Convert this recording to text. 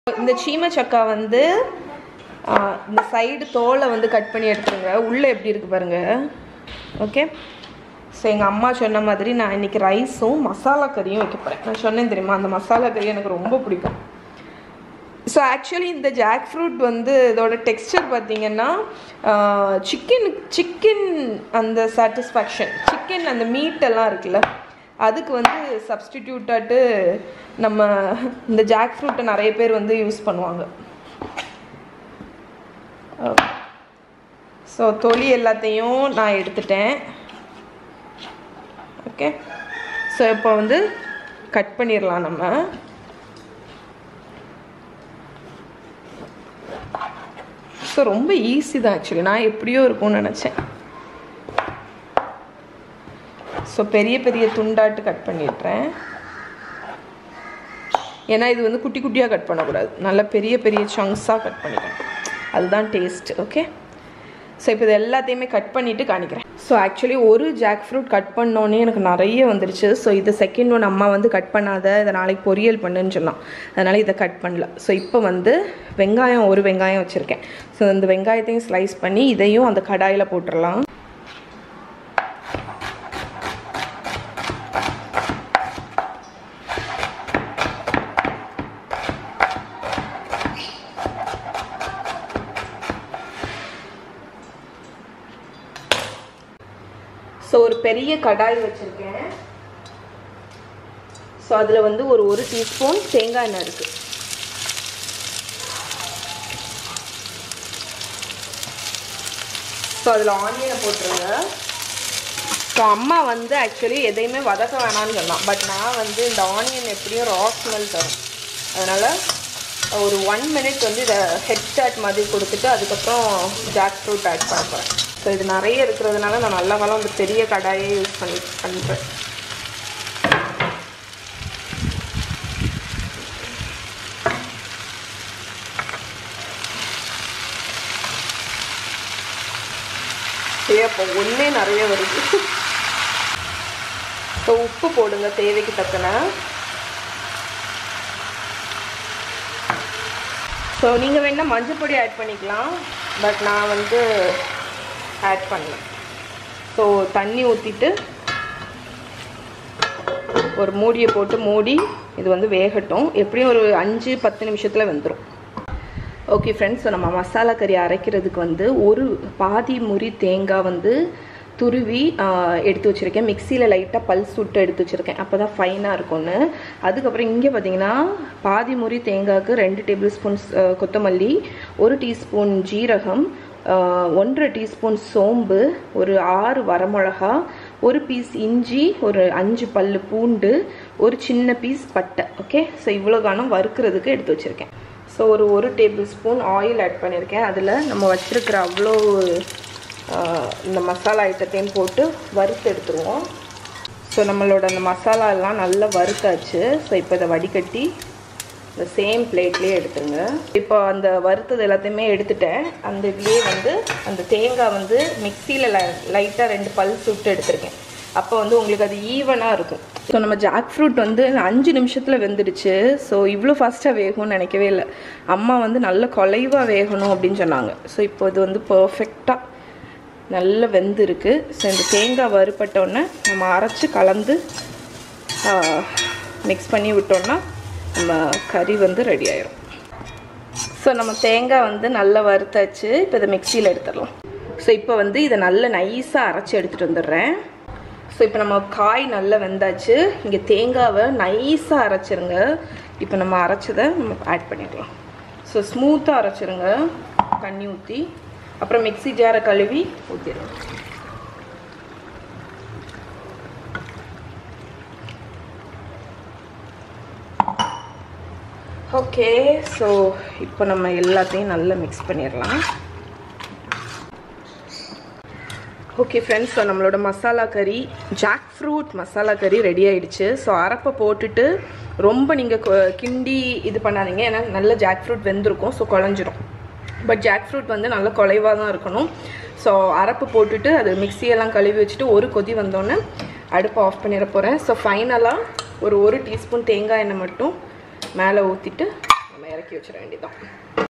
இந்த சீமை சக்கா வந்து இந்த சைடு தோலை வந்து கட் பண்ணி எடுத்துருங்க. உள்ளே எப்படி இருக்குது பாருங்கள். ஓகே, ஸோ எங்கள் அம்மா சொன்ன மாதிரி நான் இன்றைக்கி ரைஸும் மசாலா கறியும் வைக்க போகிறேன். நான் சொன்னேன் தெரியுமா, அந்த மசாலா கறி எனக்கு ரொம்ப பிடிக்கும். ஸோ ஆக்சுவலி இந்த ஜாக் ஃப்ரூட் வந்து இதோட டெக்ஸ்டர் பார்த்திங்கன்னா சிக்கன் அந்த சாட்டிஸ்ஃபேக்ஷன், சிக்கன் அந்த மீட்டெல்லாம் இருக்குல்ல, அதுக்கு வந்து சப்ஸ்டிடியூட்டாட்டு நம்ம இந்த ஜாக் ஃப்ரூட்டை நிறைய பேர் வந்து யூஸ் பண்ணுவாங்க. ஸோ தொலி எல்லாத்தையும் நான் எடுத்துட்டேன். ஓகே, ஸோ இப்போ வந்து கட் பண்ணிடலாம் நம்ம. ஸோ ரொம்ப ஈஸி தான் ஆக்சுவலி. நான் எப்படியோ இருக்கும்னு நினச்சேன். ஸோ பெரிய பெரிய துண்டாட்டு கட் பண்ணிடுறேன். ஏன்னா இது வந்து குட்டி குட்டியாக கட் பண்ணக்கூடாது, நல்லா பெரிய பெரிய சங்க்ஸாக கட் பண்ணிக்கணும், அதுதான் டேஸ்ட். ஓகே, ஸோ இப்போ இது எல்லாத்தையுமே கட் பண்ணிவிட்டு காணிக்கிறேன். ஸோ ஆக்சுவலி ஒரு ஜாக் ஃப்ரூட் கட் பண்ணோன்னே எனக்கு நிறைய வந்துடுச்சு. ஸோ இது செகண்ட் ஒன் அம்மா வந்து கட் பண்ணாத, இதை நாளைக்கு பொரியல் பண்ணுன்னு சொல்லலாம், அதனால் இதை கட் பண்ணல. ஸோ இப்போ வந்து வெங்காயம், ஒரு வெங்காயம் வச்சுருக்கேன். ஸோ இந்த வெங்காயத்தையும் ஸ்லைஸ் பண்ணி இதையும் அந்த கடாயில் போட்டுடலாம். ஸோ ஒரு பெரிய கடாய் வச்சுருக்கேன். ஸோ அதில் வந்து ஒரு டீஸ்பூன் தேங்காய் எண்ணெய் இருக்குது. ஸோ அதில் ஆனியனை போட்டுருங்க. ஸோ அம்மா வந்து ஆக்சுவலி எதையுமே வதக்க வேணான்னு சொன்னான். பட் நான் வந்து இந்த ஆனியன் எப்படியும் ரா ஸ்மெல் தரும், அதனால் ஒரு 1 மினிட் வந்து இதை ஹெட் ஸ்டார்ட் மாதிரி கொடுத்துட்டு அதுக்கப்புறம் ஜாக் ஃப்ரூட் ஆட் பண்ண போகிறேன். ஸோ இது நிறைய இருக்கிறதுனால நான் நல்ல காலம் அந்த பெரிய கடாயே யூஸ் பண்ணுறேன். சரி, அப்போ ஒன்றே நிறைய வருது. ஸோ உப்பு போடுங்க தேவைக்கு தக்கன. ஸோ நீங்கள் வேணால் மஞ்சள் பொடி ஆட் பண்ணிக்கலாம், பட் நான் வந்து ஆட் பண்ணேன். ஸோ தண்ணி ஊற்றிட்டு ஒரு மூடியை போட்டு மூடி இது வந்து வேகட்டும். எப்படியும் ஒரு 5-10 நிமிஷத்தில் வெந்துடும். ஓகே ஃப்ரெண்ட்ஸ், ஸோ நம்ம மசாலா கறி அரைக்கிறதுக்கு வந்து ஒரு பாதி முறி தேங்காய் வந்து துருவி எடுத்து வச்சுருக்கேன். மிக்சியில் லைட்டாக பல்ஸ் விட்டு எடுத்து வச்சுருக்கேன், அப்போ தான் ஃபைனாக இருக்கும்னு. அதுக்கப்புறம் இங்கே பார்த்தீங்கன்னா பாதி முறி தேங்காய்க்கு 2 டேபிள் ஸ்பூன்ஸ் கொத்தமல்லி, 1 டீஸ்பூன் ஜீரகம், 1.5 டீஸ்பூன் சோம்பு, ஒரு 6 வரமிளகா, ஒரு பீஸ் இஞ்சி, ஒரு 5 பல்லு பூண்டு, ஒரு சின்ன பீஸ் பட்டை. ஓகே, ஸோ இவ்வளோ கானம் வறுக்கிறதுக்கு எடுத்து வச்சுருக்கேன். ஸோ ஒரு டேபிள் ஸ்பூன் ஆயில் ஆட் பண்ணியிருக்கேன். அதில் நம்ம வச்சுருக்கிற அவ்வளோ இந்த மசாலா ஐட்டத்தையும் போட்டு வறுத்து எடுத்துருவோம். ஸோ நம்மளோட அந்த மசாலா எல்லாம் நல்லா வறுத்தாச்சு. ஸோ இப்போ இதை வடிகட்டி இந்த சேம் பிளேட்லேயே எடுத்துருங்க. இப்போ அந்த வறுத்தது எல்லாத்தையுமே எடுத்துட்டேன். அந்த இதுலேயே வந்து அந்த தேங்காய் வந்து மிக்சியில் லைட்டாக 2 பல்ஸ் விட்டு எடுத்துருக்கேன். அப்போ வந்து உங்களுக்கு அது ஈவனாக இருக்கும். ஸோ நம்ம ஜாக் ஃப்ரூட் வந்து 5 நிமிஷத்தில் வெந்துடுச்சு. ஸோ இவ்வளோ ஃபாஸ்ட்டாக வேகும்னு நினைக்கவே இல்லை. அம்மா வந்து நல்ல குலைவாக வேகணும் அப்படின்னு சொன்னாங்க. ஸோ இப்போ இது வந்து பர்ஃபெக்டாக நல்லா வெந்துருக்கு. ஸோ இந்த தேங்காய் வறுப்பட்டோன்னே நம்ம அரைச்சி கலந்து மிக்ஸ் பண்ணி விட்டோன்னா நம்ம கறி வந்து ரெடி ஆயிரும். ஸோ நம்ம தேங்காய் வந்து நல்லா வறுத்தாச்சு. இப்போ இதை மிக்சியில் எடுத்துடலாம். ஸோ இப்போ வந்து இதை நல்லா நைஸாக அரைச்சி எடுத்துகிட்டு வந்துடுறேன். ஸோ இப்போ நம்ம காய் நல்லா வெந்தாச்சு. இங்கே தேங்காவை நைஸாக அரைச்சிருங்க. இப்போ நம்ம அரைச்சதை நம்ம ஆட் பண்ணிடலாம். ஸோ ஸ்மூத்தாக அரைச்சிருங்க தண்ணி ஊற்றி. அப்புறம் மிக்ஸி ஜாரை கழுவி ஊற்றிடுங்க. ஓகே, ஸோ இப்போ நம்ம எல்லாத்தையும் நல்லா மிக்ஸ் பண்ணிடலாம். ஓகே ஃப்ரெண்ட்ஸ், ஸோ நம்மளோட மசாலா கறி, ஜாக் ஃப்ரூட் மசாலா கறி ரெடி ஆகிடுச்சு. ஸோ அரைப்பை போட்டுட்டு ரொம்ப நீங்கள் கிண்டி இது பண்ணாதீங்க, ஏன்னா நல்ல ஜாக் ஃப்ரூட் வெந்திருக்கும், ஸோ குழஞ்சிரும். பட் ஜாக் ஃப்ரூட் வந்து நல்லா குலைவாக தான் இருக்கணும். ஸோ அரைப்பு போட்டுட்டு அது மிக்சியெல்லாம் கழுவி வச்சுட்டு ஒரு கொதி வந்தோடனே அடுப்பை ஆஃப் பண்ணிட போகிறேன். ஸோ ஃபைனலாக ஒரு டீஸ்பூன் தேங்காய் எண்ணெய் மட்டும் மேலே ஊற்றிட்டு நம்ம இறக்கி வச்சிட வேண்டியதான்.